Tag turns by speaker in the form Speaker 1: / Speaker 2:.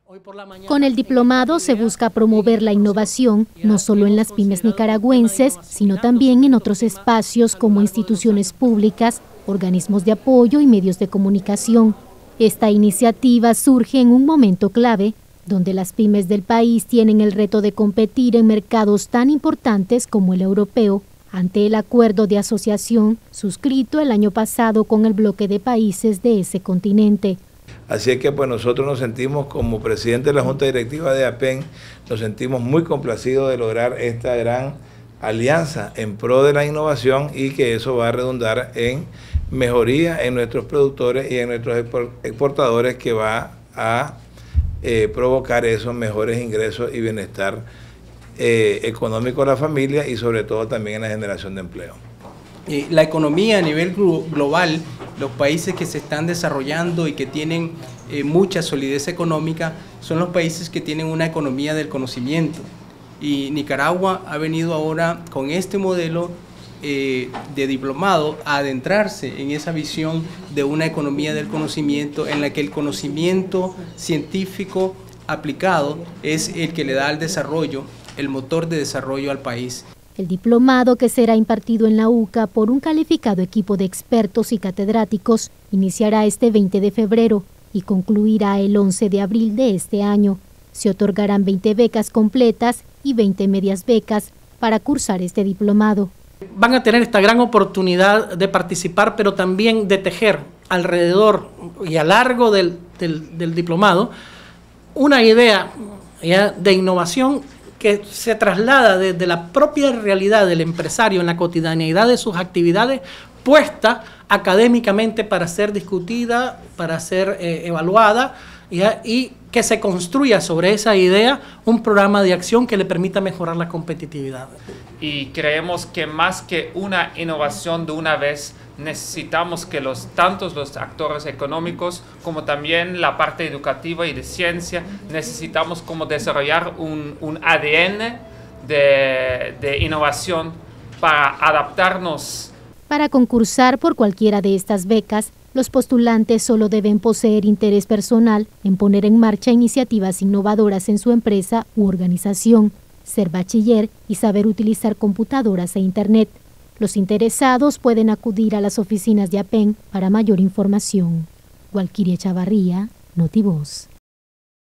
Speaker 1: Con el diplomado se busca promover la innovación, no solo en las pymes nicaragüenses, sino también en otros espacios como instituciones públicas, organismos de apoyo y medios de comunicación. Esta iniciativa surge en un momento clave, donde las pymes del país tienen el reto de competir en mercados tan importantes como el europeo, ante el acuerdo de asociación suscrito el año pasado con el bloque de países de ese continente.
Speaker 2: Así es que pues nosotros nos sentimos, como presidente de la Junta Directiva de APEN, nos sentimos muy complacidos de lograr esta gran alianza en pro de la innovación y que eso va a redundar en mejoría en nuestros productores y en nuestros exportadores, que va a provocar esos mejores ingresos y bienestar económico a la familia y sobre todo también en la generación de empleo.
Speaker 3: La economía a nivel global, los países que se están desarrollando y que tienen mucha solidez económica son los países que tienen una economía del conocimiento. Y Nicaragua ha venido ahora con este modelo de diplomado a adentrarse en esa visión de una economía del conocimiento en la que el conocimiento científico aplicado es el que le da al desarrollo, el motor de desarrollo al país.
Speaker 1: El diplomado, que será impartido en la UCA por un calificado equipo de expertos y catedráticos, iniciará este 20 de febrero y concluirá el 11 de abril de este año. Se otorgarán 20 becas completas y 20 medias becas para cursar este diplomado.
Speaker 4: Van a tener esta gran oportunidad de participar, pero también de tejer alrededor y a largo del diplomado una idea de innovación que se traslada desde la propia realidad del empresario en la cotidianeidad de sus actividades, puesta académicamente para ser discutida, para ser evaluada, y que se construya sobre esa idea un programa de acción que le permita mejorar la competitividad.
Speaker 5: Y creemos que más que una innovación de una vez, necesitamos que tanto los actores económicos como también la parte educativa y de ciencia, necesitamos como desarrollar un ADN de innovación para adaptarnos.
Speaker 1: Para concursar por cualquiera de estas becas, los postulantes solo deben poseer interés personal en poner en marcha iniciativas innovadoras en su empresa u organización, ser bachiller y saber utilizar computadoras e Internet. Los interesados pueden acudir a las oficinas de APEN para mayor información. Walkiria Chavarría, Notivoz.